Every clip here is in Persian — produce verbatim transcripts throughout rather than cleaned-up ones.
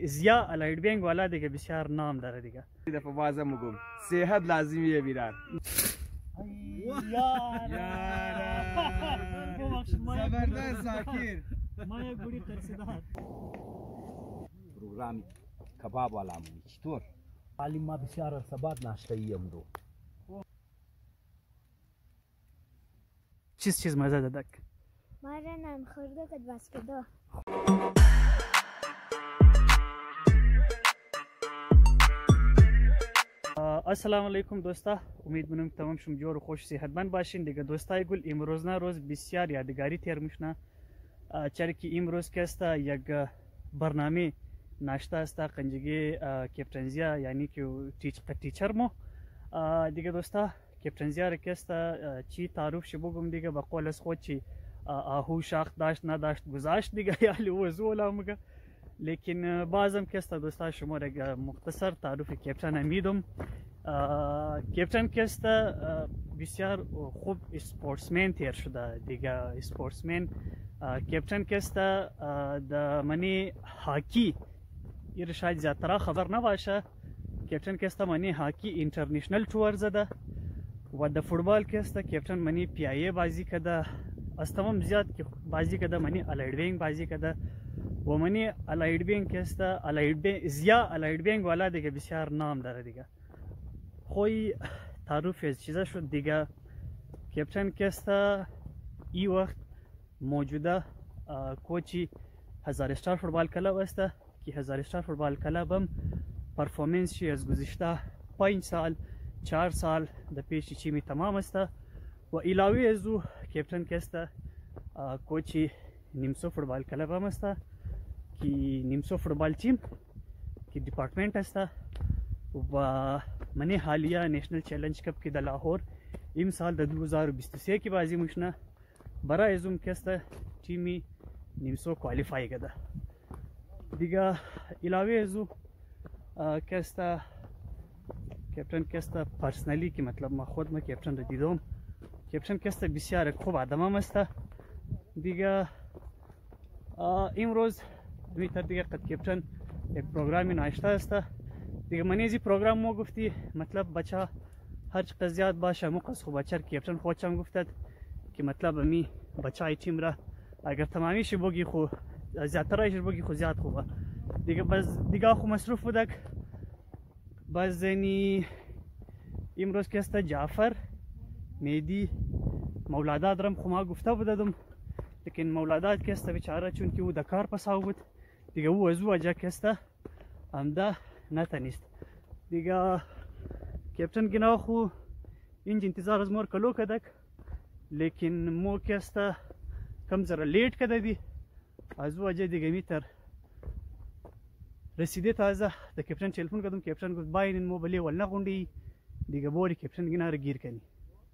زیا الایت بینگ والا دیگه بسیار نام داره دیگه. دفعه بازم میگم صحت لازمیه بیرار. زبردست زاکر. ما یک گوری ترسیدار. پروگرام کباب والا مونی چطور؟ حالی ما بسیار ارتباط ناشتایی امرو. چیز چیز مزه دادک؟ ما را نان خورده کد بس کدو. السلام علیکم دوستا، امید می‌کنم تمام شما جور و خوش صحتمند باشین. دیگه دوستای گل امروز نه روز بسیار یادگاری تیر میشنه، چرا که امروز که است یک برنامه ناشته است قنجگی کپتنزیا یعنی که تیچ تیچر مو دیگه دوستا کپتنزیا را که است چی تعارف شو بگم دیگه با قول از خود چی آهو شاخ داشت نداشت گذاشت دیگه یعنی وضولا مگه، لیکن بازم که است دوستا شما را مختصر تعارف کپتن میدم. کپتن که است بسیار خوب اسپورتسمن تیر شده دیگه. اسپورتسمن کپتن که است د منی هاکی ایر شاید زیادتر خبر نباشه. کپتن که است منی هاکی اینترنشنل تور زده و د فوتبال که است کپتن منی پیایه بازی کده، از تمام زیاد که بازی کده منی الایت بینگ بازی کده و منی الایت بینگ که است الایت بینگ زیا الایت بینگ والا دیگه بسیار نام داره دیگه. خوی تعارف از چیزا شد دیگه. کپتن که است ای وقت موجوده کوچی هزار استار فوتبال کلب است که هزار استار فوتبال کلب هم پرفورمنس شی از گذشته پنج سال چهار سال د پیش چی می تمام است و علاوه از او کپتن که است کوچی نیمسو فوتبال کلب هم است که نیمسو فوتبال تیم که دیپارتمنت است و منی حالیه نیشنل چیلنج کپ که در لاهور این سال در دو هزار و بیست و سه کی بازی میشنه برای ازم که است تیمی نیمسو کوالیفای کرده دیگه. علاوه از او که است کپتن که است پرسنلی که مطلب ما خود ما کپتن رو دیدم، کپتن که است بسیار خوب آدم هم است دیگه. امروز میتر دیگه قد کپتن یک پروگرامی ناشته است دیگه. منی زی پروگرام مو گفتی مطلب بچه هر چقدر زیاد باشه موقع خوب بچه کپتن خودشم گفتد که مطلب می بچه تیم را اگر تمامیش بگی خو زیادترش بگی خو زیاد خوبه دیگه. بس دیگه خو مصروف بودک بس زنی امروز که است جعفر میدی مولادات درم خو ما گفته بودم، لیکن مولادات که است بیچاره چون که او د کار پساو بود دیگه او از او اجا که است همدا نتنیست دیگه. کپتن گنا خو اینج انتظار از مور کلو کدک، لیکن مو که است کم ذره لیٹ کده دی از وجه دیگه میتر رسیده تازه د کپتن تلفن کدم کپتن گفت باین مو بلی ول نغوندی دیگه بوری کپتن گنا را گیر کنی.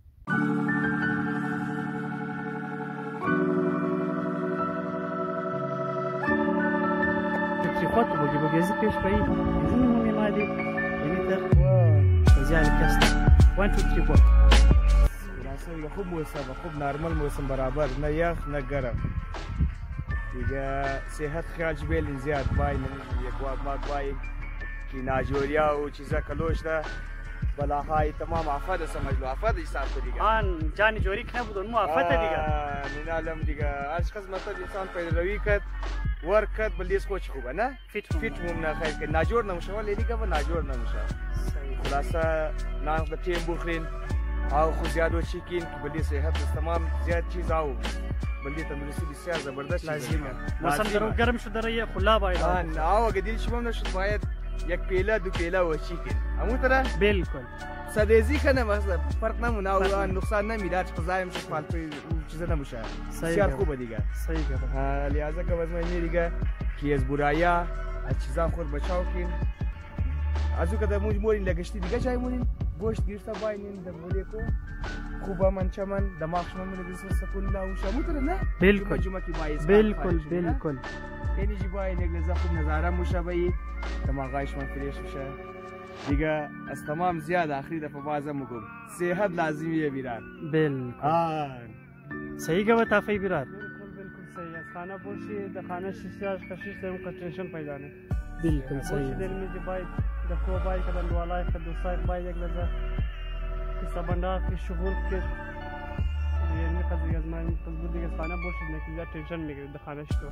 خود بگی بگی از پیش پایی از این مونی مالی میتر زیاد کست وان تو تری فور دیگه خوب موسم خوب نرمال موسم برابر، نه یخ نه گرم دیگه. صحت خیال جبیل زیاد بای یک وقت ما بای که ناجوریا و چیزا کلوش ده بلا های تمام آفت سمجھ لو آفت حساب کو دیگه آن جان جوری کنه بودن مو آفت دیگه نه علم دیگه. هر چقدر مطلب انسان پیدا روی کرد ورک کرد بلیس کوچ خوبه نه فیت فیت مون نه خیر که ناجور نمیشه ولی دیگه و ناجور نمیشه. خلاصه نان د تیم بخرین او خو زیادو چیکین که بلی صحت تمام زیاد چیز او بلی تندرستی بسیار زبردست لازمه. موسم درو گرم شد داره خلا باید آن او گدیل شما نشد باید یک پیله دو پیله و چیکین همون طرح بالکل سدیزی کنه مثلا فرق نمونه او نقصان نمیداد قضایم شد فالتو چیز نمیشه بسیار خوبه دیگه. صحیح گفت لحاظا که واسه من دیگه کی از برایا از چیزا خود بچاو کین ازو که موج مورین لگشتی دیگه جای مورین گوشت گیرتا باینین در بوده کو خوبه من چمن دماغ شما من بس سکون لا وش مو تره نه بالکل جمعه کی مایز بالکل بالکل یعنی جی باین یک لحظه خوب نظاره مشابهی دماغش من فریش میشه دیگه. از تمام زیاد آخری دفعه بازم میگم صحت لازمیه بیرار. بالکل آه صحیح گفت تافی بیرار. بالکل بالکل صحیح است. خانه پوشی د خانه شیشه کشش دم ټینشن پیدا نه بالکل صحیح دل में जो باید دکتر باید کدام دوالای خد دوستای باید یک لحظه کسا بندار که شغل کرد یعنی قضیه از من قضیه دیگه خانه باشید نکیزه تنشن میگیرید خانه شو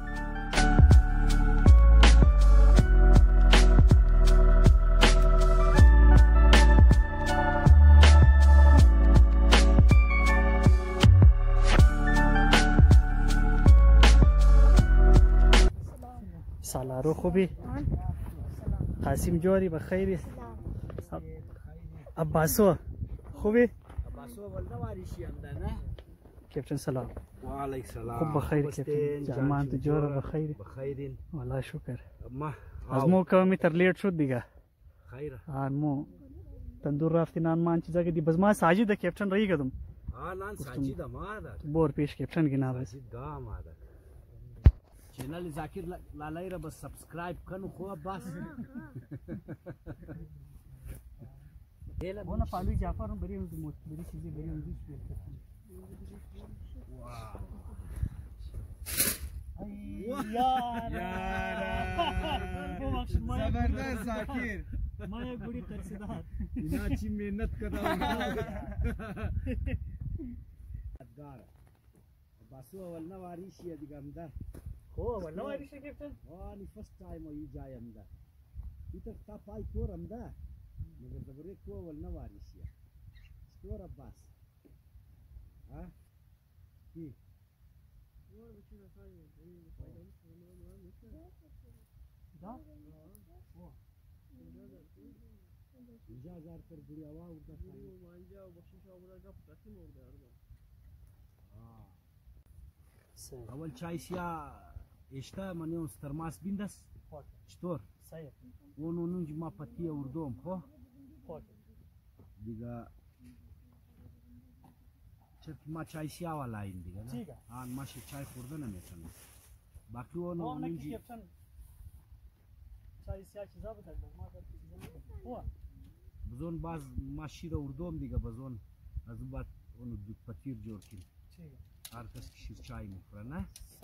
سالارو خوبی؟ قاسم جوری بخیری؟ عباسو خوبی؟ عباسو ولنواریشی هم ده نه؟ کپتن سلام. وعلیک سلام. خوب بخیر کپتن. جامان تو جور بخیری؟ بخیرین. والله شکر. ما از مو کمی تر لیت شد دیگه. خیره. آن مو تندور رفتی نان مان چیزا که دی بز ما ساجد کپتن رایی کدوم. آه نان ساجد ما ده. بور پیش کپتن گنا بس. ساجد دا ما ده. چینل زاکر لالای را بس سبسکرایب کنو خوب بس. اونا پالوی جعفر هم بری اون موت بری چیزی بری اون دیش بیل کپتن. زبردست زاکر ما یک بڑی ترسیدار اینا چی محنت کرده ادگار باسو اول نواریشی دیگه هم ده خو اول نواریشی کپتن آنی فرست تایم ای جای هم ده ایتا تا پای کور هم ده مگر دبره کو اول نواریشی ستور عباس ها کی دا اینجا هزار پر بڑیا وا اوردا مانجا و بخشش آورده گفت قسم آورده ارمان اول چای سیا اشتا منی اون سترماس بیندس چطور؟ صحیح اون اونج ما پتی اوردوم خو خو دیگه چرا ما چای سیا والا این دیگه نه آن ماشی چای خورده نمیتونه باقی اون اونج چای سیا چیزا بود ما خو بزون باز ماشی رو اوردوم دیگه بزون از بعد اون دو پتیر جور کن هر کس که شیر چای میخوره نه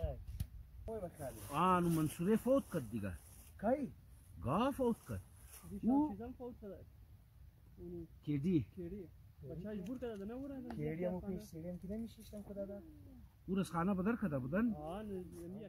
آن منصوره فوت کرد دیگه کی گاه فوت کرد او چیزام فوت کرد کیدی کیدی بچه‌اش بور کرده نه ورا کیدی هم پیش سیدیم که نمیشیشتم خدا دا او رس خانه بدر کرده بودن آن یعنی یک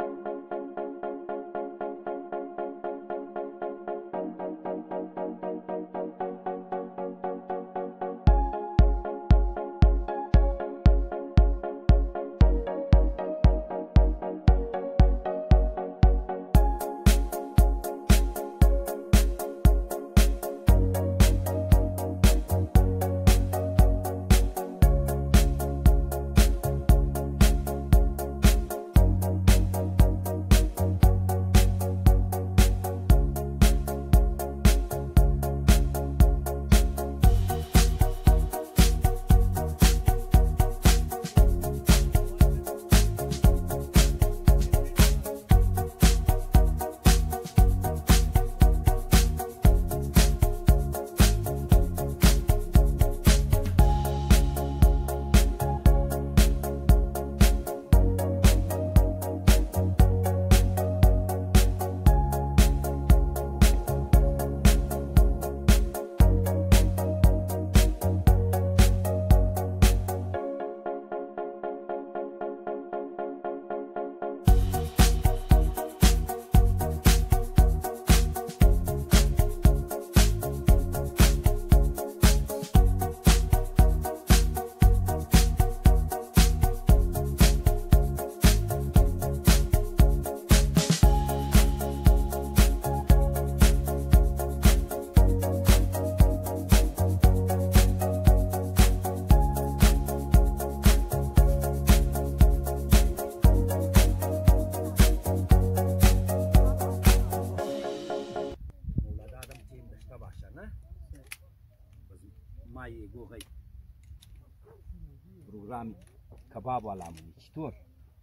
پروگرام کباب والا مونی چطور؟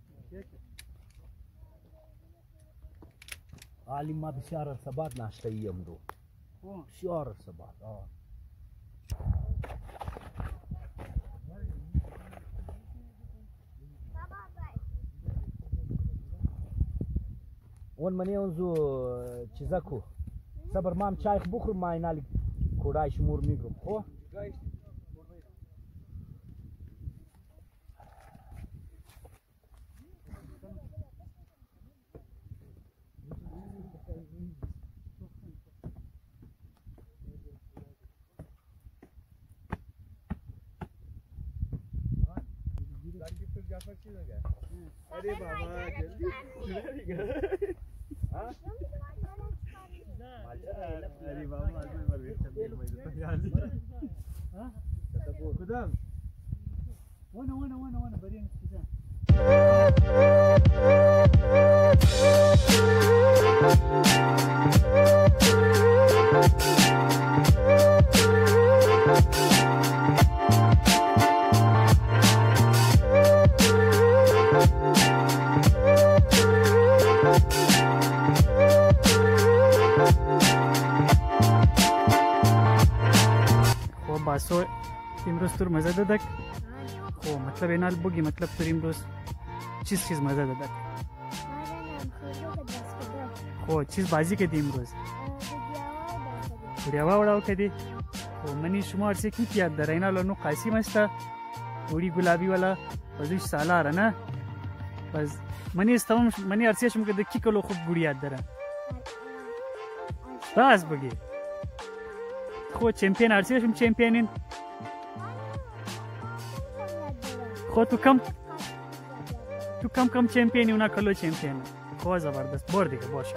عالم ما بسیار ارتباط ناشته ایم دو بسیار ارتباط آه اون منی اونزو چیزا کو صبر مام چای بخور ما اینالی کورای شمور میگم خو अरे बाबा जल्दी हाँ अरे बाबा मालूम मर गए चल मैं यार हाँ खुदाम وانا وانا وانا وانا برين كذا باسو امروز تور مزه دادک خو مطلب اینال بگی مطلب تور امروز چیز چیز مزه دادک خو چیز بازی کردی امروز وڑیاوا وڑاو کردی خو منی شما ارسی کی یاد داره اینال نو قاسم است وڑی گلابی والا بازوش سالار نه بس منی استوم منی ارسی شم که کی کلو خوب گوڑی یاد داره بس بگی خو چمپیون ارسی شم چمپیونین خو تو کم تو کم کم چمپیونی اونا کلو چمپیون خو زبردست بار دیگه باشه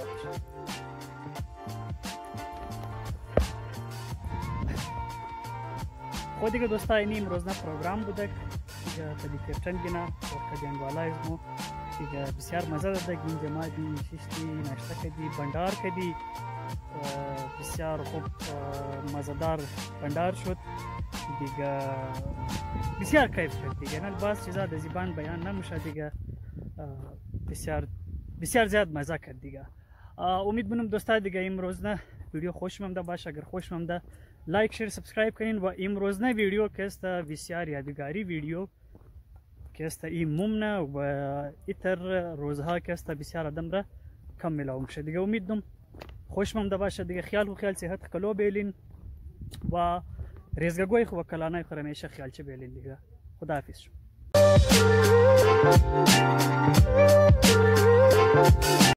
خو دیگه دوستا اینی امروزنا پروگرام بودک دیگه کدی کپتن بینا و کدی انگوالایزمو دیگه بسیار مزه دادک این جماعتی ششتی ناشته کدی بندار کدی بسیار خوب مزدار بندار شد دیگه بسیار کیف کرد دیگه نه باز چیزا د زبان بیان نمیشه دیگه بسیار بسیار زیاد مزه کرد دیگه امید منم دوستا دیگه امروز نه ویدیو خوش ممده باشه اگر خوش ممده لایک شیر سابسکرایب کنین و امروز نه ویدیو که است بسیار یادگاری ویدیو که است این ممنه و ایتر روزها که است بسیار آدم را کم ملاو میشه دیگه امیدم خوش ممده باشه دیگه خیال و خیال صحت کلو بیلین و ریزگاگوی خو کلانای خو همیشه خیال چه بیلین دیگه خداحافظ شو